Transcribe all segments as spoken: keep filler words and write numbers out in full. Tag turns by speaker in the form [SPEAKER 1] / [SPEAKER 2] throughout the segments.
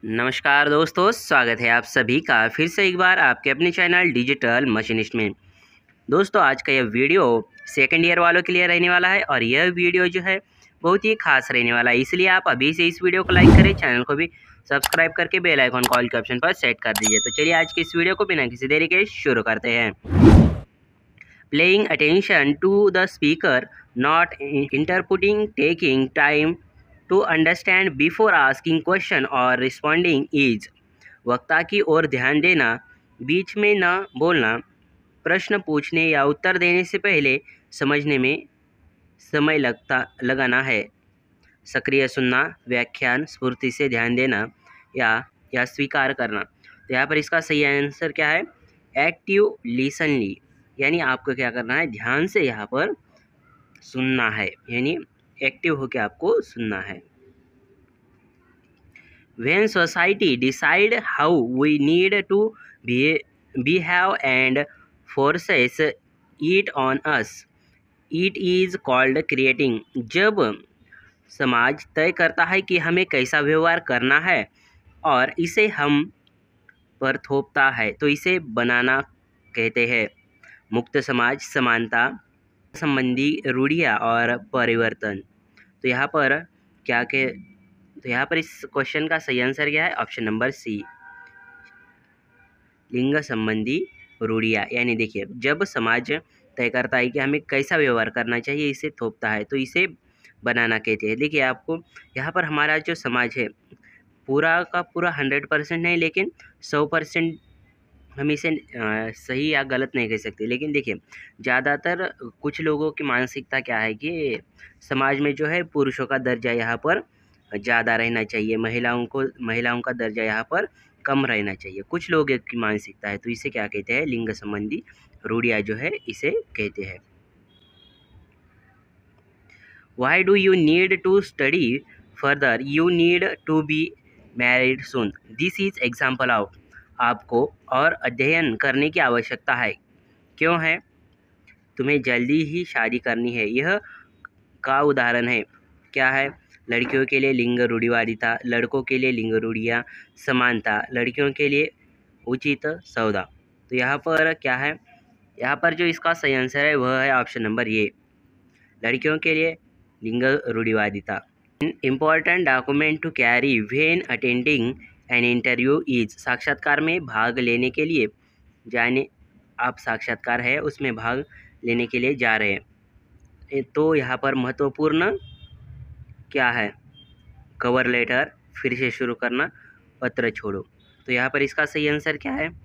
[SPEAKER 1] नमस्कार दोस्तों, स्वागत है आप सभी का फिर से एक बार आपके अपने चैनल डिजिटल मशीनिस्ट में। दोस्तों, आज का यह वीडियो सेकंड ईयर वालों के लिए रहने वाला है और यह वीडियो जो है बहुत ही खास रहने वाला है, इसलिए आप अभी से इस वीडियो को लाइक करें, चैनल को भी सब्सक्राइब करके बेल आइकन कॉल के ऑप्शन पर सेट कर दीजिए। तो चलिए आज की इस वीडियो को बिना किसी देरी के शुरू करते हैं। Playing attention to the speaker, not interrupting, taking time to understand before asking question और रिस्पॉन्डिंग इज। वक्ता की ओर ध्यान देना, बीच में न बोलना, प्रश्न पूछने या उत्तर देने से पहले समझने में समय लगता लगाना है। सक्रिय सुनना, व्याख्यान स्फूर्ति से ध्यान देना या या स्वीकार करना। तो यहाँ पर इसका सही आंसर क्या है? एक्टिव लिसनली, यानी आपको क्या करना है, ध्यान से यहाँ पर सुनना है, यानी एक्टिव होकर आपको सुनना है। When society decide how we need to be, behave and forces it on us, it is called creating। जब समाज तय करता है कि हमें कैसा व्यवहार करना है और इसे हम पर थोपता है, तो इसे बनाना कहते हैं। मुक्त समाज, समानता संबंधी रूढ़ियाँ और परिवर्तन। तो यहाँ पर क्या के तो यहाँ पर इस क्वेश्चन का सही आंसर क्या है? ऑप्शन नंबर सी, लिंग संबंधी रूढ़ियाँ। यानी देखिए, जब समाज तय करता है कि हमें कैसा व्यवहार करना चाहिए, इसे थोपता है, तो इसे बनाना कहते हैं। देखिए, आपको यहाँ पर हमारा जो समाज है पूरा का पूरा हंड्रेड परसेंट नहीं, लेकिन सौ परसेंट हम इसे सही या गलत नहीं कह सकते। लेकिन देखिए, ज़्यादातर कुछ लोगों की मानसिकता क्या है कि समाज में जो है पुरुषों का दर्जा यहाँ पर ज़्यादा रहना चाहिए, महिलाओं को महिलाओं का दर्जा यहाँ पर कम रहना चाहिए। कुछ लोगों की मानसिकता है, तो इसे क्या कहते हैं? लिंग संबंधी रूढ़ियाँ जो है इसे कहते हैं। Why do you need to study further? You need to be married soon. This is example of. आपको और अध्ययन करने की आवश्यकता है। क्यों है? तुम्हें जल्दी ही शादी करनी है। यह का उदाहरण है। क्या है? लड़कियों के लिए लिंग रूढ़िवादिता, लड़कों के लिए लिंग रूढ़ियाँ, समानता, लड़कियों के लिए उचित सौदा। तो यहाँ पर क्या है? यहाँ पर जो इसका सही आंसर है वह है ऑप्शन नंबर ए, लड़कियों के लिए लिंग रूढ़िवादिता। Important document to carry when attending an interview is. साक्षात्कार में भाग लेने के लिए जाने, आप साक्षात्कार है उसमें भाग लेने के लिए जा रहे हैं, तो यहाँ पर महत्वपूर्ण क्या है? कवर लेटर, फिर से शुरू करना, पत्र छोड़ो। तो यहाँ पर इसका सही आंसर क्या है?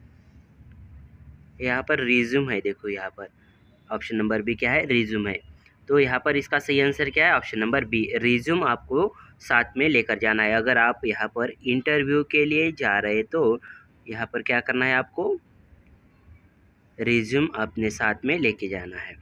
[SPEAKER 1] यहाँ पर रिज्यूम है। देखो, यहाँ पर ऑप्शन नंबर बी क्या है? रिज्यूम है। तो यहाँ पर इसका सही आंसर क्या है? ऑप्शन नंबर बी, रिज्यूम आपको साथ में लेकर जाना है। अगर आप यहाँ पर इंटरव्यू के लिए जा रहे तो यहाँ पर क्या करना है? आपको रिज्यूम अपने साथ में लेके जाना है।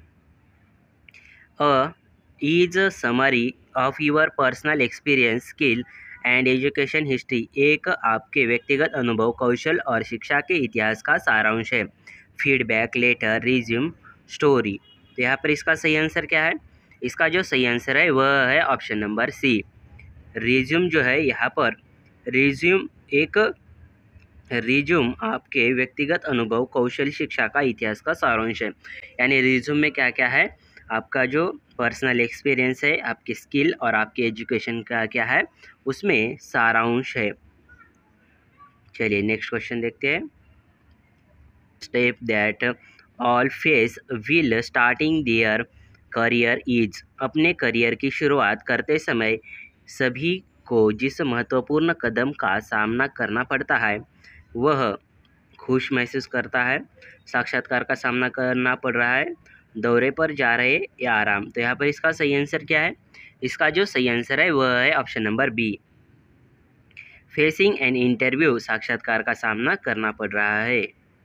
[SPEAKER 1] A is a summary of your personal experience, skill and education history. एक आपके व्यक्तिगत अनुभव, कौशल और शिक्षा के इतिहास का सारांश है। Feedback, letter, resume, story. तो यहाँ पर इसका सही आंसर क्या है? इसका जो सही आंसर है वह है ऑप्शन नंबर सी, रिज्यूम जो है। यहाँ पर रिज्यूम एक रिज्यूम आपके व्यक्तिगत अनुभव, कौशल, शिक्षा का इतिहास का सारांश है। यानी रिज्यूम में क्या क्या है? आपका जो पर्सनल एक्सपीरियंस है, आपकी स्किल और आपकी एजुकेशन का क्या है, उसमें सारांश है। चलिए नेक्स्ट क्वेश्चन देखते हैं। Step that all face will starting their career is. अपने करियर की शुरुआत करते समय सभी को जिस महत्वपूर्ण कदम का सामना करना पड़ता है वह खुश महसूस करता है, साक्षात्कार का सामना करना पड़ रहा है, दौरे पर जा रहे या आराम। तो यहाँ पर इसका सही आंसर क्या है? इसका जो सही आंसर है वह है option number B, facing an interview, साक्षात्कार का सामना करना पड़ रहा है।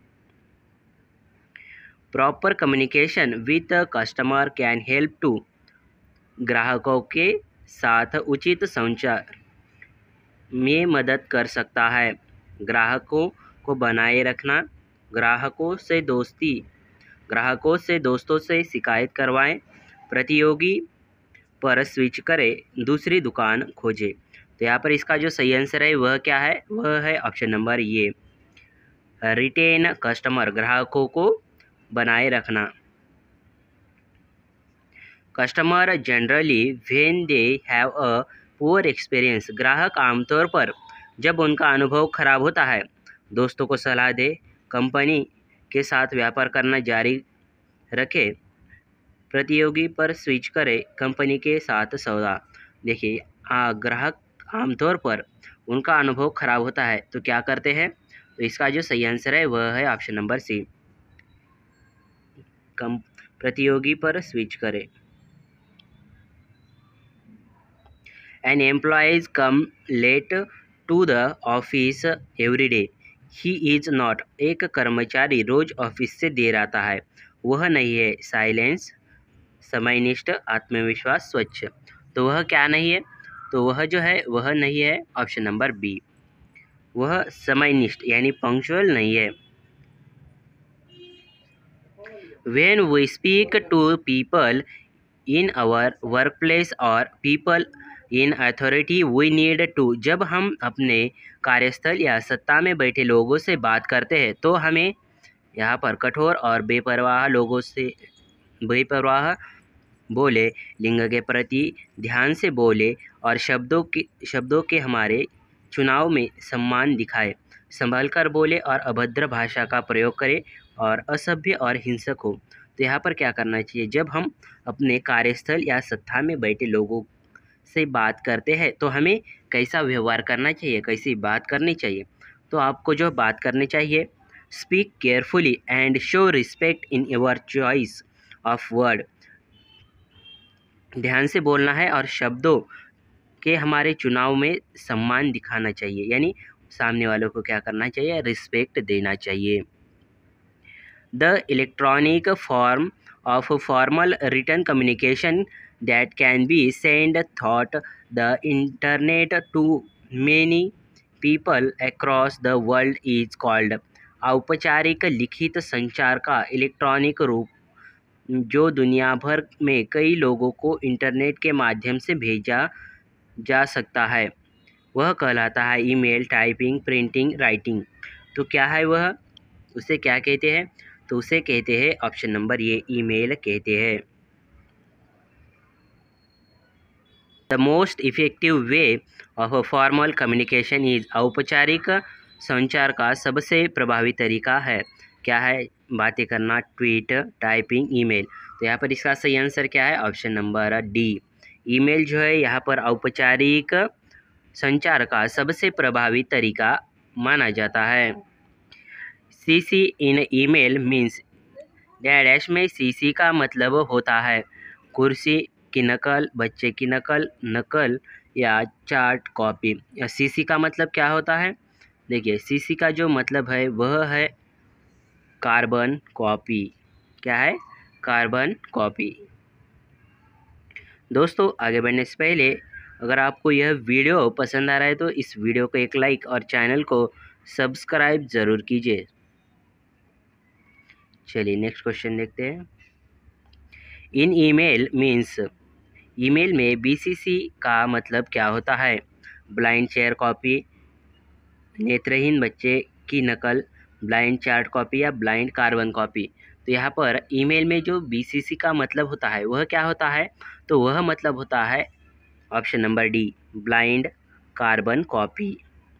[SPEAKER 1] Proper communication with customer can help to. ग्राहकों के साथ उचित संचार में मदद कर सकता है। ग्राहकों को बनाए रखना, ग्राहकों से दोस्ती ग्राहकों से दोस्तों से शिकायत करवाएं, प्रतियोगी पर स्विच करें, दूसरी दुकान खोजें। तो यहाँ पर इसका जो सही आंसर है वह क्या है, वह है ऑप्शन नंबर ये, रिटेन कस्टमर, ग्राहकों को बनाए रखना। Customer generally when they have a poor experience, ग्राहक आमतौर पर जब उनका अनुभव खराब होता है दोस्तों को सलाह दे, कंपनी के साथ व्यापार करना जारी रखे, प्रतियोगी पर स्विच करे, कंपनी के साथ सौदा। देखिए ग्राहक आमतौर पर उनका अनुभव खराब होता है तो क्या करते हैं, तो इसका जो सही आंसर है वह है ऑप्शन नंबर सी, कम प्रतियोगी पर स्विच करे। An employee come late to the office every day. He is not. एक कर्मचारी रोज ऑफिस से देर आता है, वह नहीं है। साइलेंस, समयनिष्ठ, आत्मविश्वास, स्वच्छ। तो वह क्या नहीं है, तो वह जो है वह नहीं है ऑप्शन नंबर बी, वह समयनिष्ठ यानी पंक्चुअल नहीं है। When we speak to people in our workplace or people in authority we need to, जब हम अपने कार्यस्थल या सत्ता में बैठे लोगों से बात करते हैं तो हमें यहाँ पर कठोर और बेपरवाह लोगों से बेपरवाह बोले, लिंग के प्रति ध्यान से बोले और शब्दों के शब्दों के हमारे चुनाव में सम्मान दिखाए, संभल कर बोले और अभद्र भाषा का प्रयोग करें और असभ्य और हिंसक हो। तो यहाँ पर क्या करना चाहिए, जब हम अपने कार्यस्थल या सत्ता में बैठे लोगों से बात करते हैं तो हमें कैसा व्यवहार करना चाहिए, कैसी बात करनी चाहिए। तो आपको जो बात करनी चाहिए, speak carefully and show respect in your choice of word, ध्यान से बोलना है और शब्दों के हमारे चुनाव में सम्मान दिखाना चाहिए, यानी सामने वालों को क्या करना चाहिए, रिस्पेक्ट देना चाहिए। The electronic form of formal written communication that can be sent through the internet to many people across the world is called, औपचारिक लिखित संचार का इलेक्ट्रॉनिक रूप जो दुनिया भर में कई लोगों को इंटरनेट के माध्यम से भेजा जा सकता है वह कहलाता है ईमेल, टाइपिंग, प्रिंटिंग, राइटिंग। तो क्या है वह, उसे क्या कहते हैं, तो उसे कहते हैं ऑप्शन नंबर ये, ईमेल कहते हैं। The most effective way of a formal communication is, औपचारिक संचार का सबसे प्रभावी तरीका है क्या है, बातें करना, ट्वीट, टाइपिंग, ईमेल। तो यहाँ पर इसका सही आंसर क्या है, ऑप्शन नंबर डी, ईमेल जो है यहाँ पर औपचारिक संचार का सबसे प्रभावी तरीका माना जाता है। CC in email means, dash में सीसी का मतलब होता है कुर्सी की नकल, बच्चे की नकल, नकल या चार्ट कॉपी। सीसी का मतलब क्या होता है, देखिए सीसी का जो मतलब है वह है कार्बन कॉपी, क्या है, कार्बन कॉपी। दोस्तों आगे बढ़ने से पहले अगर आपको यह वीडियो पसंद आ रहा है तो इस वीडियो को एक लाइक और चैनल को सब्सक्राइब ज़रूर कीजिए। चलिए नेक्स्ट क्वेश्चन देखते हैं। इन ईमेल मीन्स, ईमेल में बीसीसी का मतलब क्या होता है, ब्लाइंड शेयर कॉपी, नेत्रहीन बच्चे की नकल, ब्लाइंड चार्ट कॉपी या ब्लाइंड कार्बन कॉपी। तो यहाँ पर ईमेल में जो बीसीसी का मतलब होता है वह क्या होता है, तो वह मतलब होता है option number D, blind carbon copy.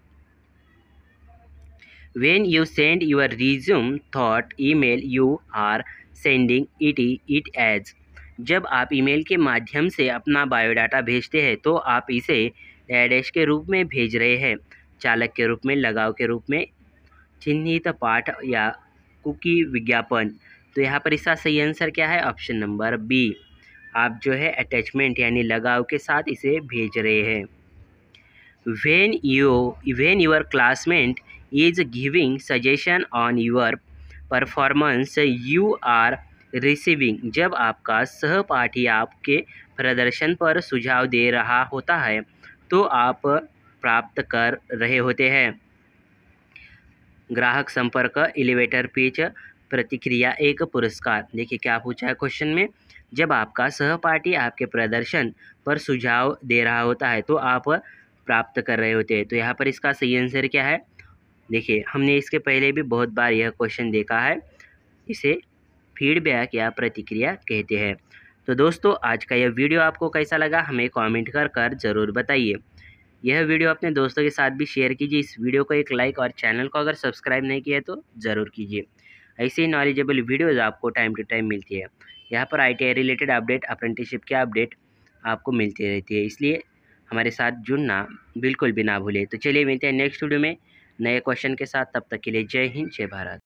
[SPEAKER 1] When you send your resume thought email, you are sending it it as, जब आप ईमेल के माध्यम से अपना बायोडाटा भेजते हैं तो आप इसे डैश के रूप में भेज रहे हैं, चालक के रूप में, लगाव के रूप में, चिन्हित पाठ या कुकी विज्ञापन। तो यहाँ पर इसका सही आंसर क्या है, ऑप्शन नंबर बी, आप जो है अटैचमेंट यानी लगाव के साथ इसे भेज रहे हैं। When you when your classmate is giving suggestion on your performance, you are receiving, जब आपका सहपाठी आपके प्रदर्शन पर सुझाव दे रहा होता है तो आप प्राप्त कर रहे होते हैं। ग्राहक संपर्क, एलिवेटर पिच, प्रतिक्रिया, एक पुरस्कार। देखिए क्या पूछा है क्वेश्चन में, जब आपका सहपाठी आपके प्रदर्शन पर सुझाव दे रहा होता है तो आप प्राप्त कर रहे होते हैं। तो यहाँ पर इसका सही आंसर क्या है? देखिए, हमने इसके पहले भी बहुत बार यह क्वेश्चन देखा है। इसे फीडबैक या प्रतिक्रिया कहते हैं। तो दोस्तों, आज का यह वीडियो आपको कैसा लगा हमें कमेंट कर कर ज़रूर बताइए। यह वीडियो अपने दोस्तों के साथ भी शेयर कीजिए। इस वीडियो को एक लाइक और चैनल को अगर सब्सक्राइब नहीं किया तो ज़रूर कीजिए। ऐसी ही नॉलेजेबल वीडियोज़ आपको टाइम टू टाइम मिलती है। यहाँ पर I T I related update, apprenticeship के अपडेट आपको मिलती रहती है, इसलिए हमारे साथ जुड़ना बिल्कुल भी ना भूलें। तो चलिए मिलते हैं नेक्स्ट वीडियो में नए क्वेश्चन के साथ। तब तक के लिए जय हिंद, जय भारत।